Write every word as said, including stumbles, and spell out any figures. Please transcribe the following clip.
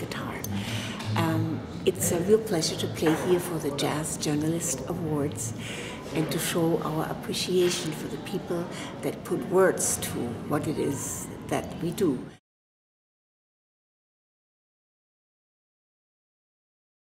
guitar. Um, it's a real pleasure to play here for the Jazz Journalist Awards and to show our appreciation for the people that put words to what it is that we do.